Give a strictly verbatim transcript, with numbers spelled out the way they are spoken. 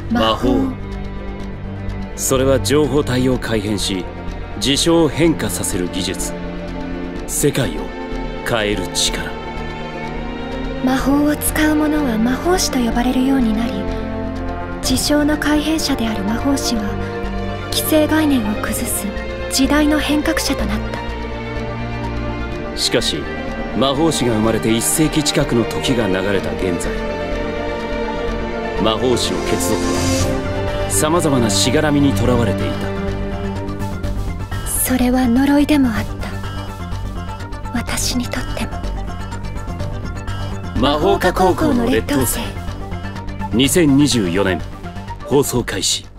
魔法。それは情報体を改変し事象を変化させる技術。世界を変える力。 魔法を使う者は魔法師と呼ばれるようになり、事象の改変者である魔法師は既成概念を崩す時代の変革者となった。 しかし魔法師が生まれていっせいき近くの時が流れた現在、魔法師の血族はさまざまなしがらみにとらわれていた。 それは呪いでもあった。私にとっても。 魔法科高校の劣等生にせんにじゅうよねん放送開始。